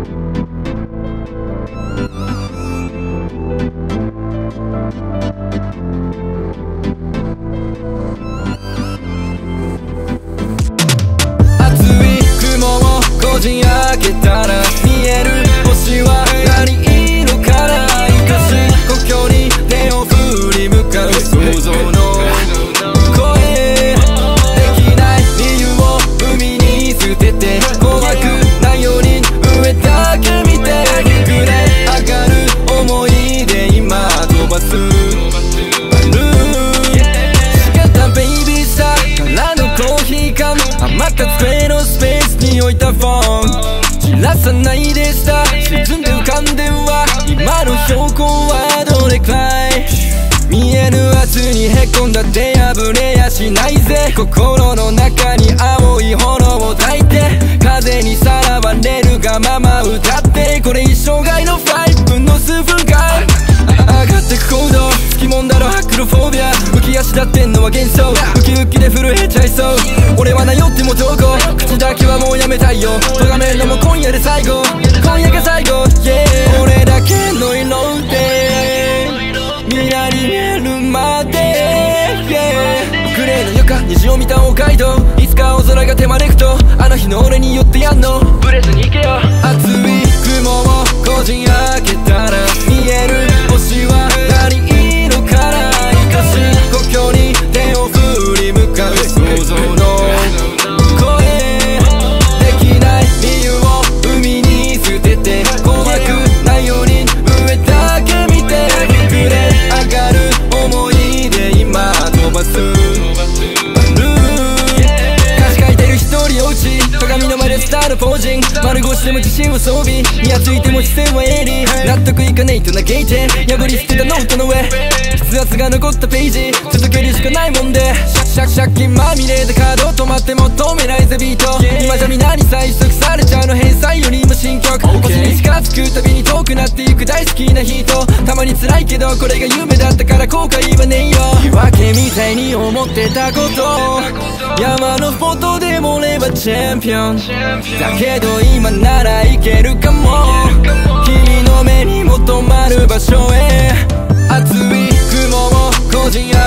こじ開けたら見える星は何色から生かし故郷に手を振り向かう想像の声できない理由を海に捨てて怖くないように上だけ見て膨れ上がる思いで今飛ばすバルーン仕方ベイビーさからのコーヒー缶余った机のスペースに置いたフォン散らさないでした沈んで浮かんでは今の標高はどれくらい見えぬ明日にへこんだって破れやしないぜ心の中に青い炎を焚いて風にさらわれるがまま歌ってこれ一生涯の5分の数分間上がってく行動つきもんだろアクロフォービア浮き足立ってんのは幻想ウキウキで震えちゃいそう俺はなよってもどこ口だけはもうやめたいよ咎めるのも今夜で最後今夜が最後、yeah、俺だけの色で未来に見えるまで、yeah、グレーの床虹を見た北海道いつか青空が手招くとあの日の俺に寄ってやんのブレずに行けよ熱い雲をこじ開けたら見える星は何色から生かし故郷に手を振り向かう想像の声できない理由を海に捨てて怖くないように上だけ見て膨れ上がる思いで今飛ばすバルーン歌詞書いてる一人おうち鏡の前でスターのポージング丸腰でも自信を装備にやついても視線は鋭利納得いかないと嘆いて破り捨てたノートの上筆圧が残ったページ続けるしかないもんで借金まみれでカード止まっても止めないぜビート今じゃ皆に催促されちゃうの返済よりも新曲星に近づくたびに遠くなっていく大好きな人たまに辛いけどこれが夢だったから後悔はねえよ言い訳みたいに思ってたこと山のフォトでも俺はチャンピオンだけど今ならいけるかも君の目に求まる場所へ熱い雲をこじ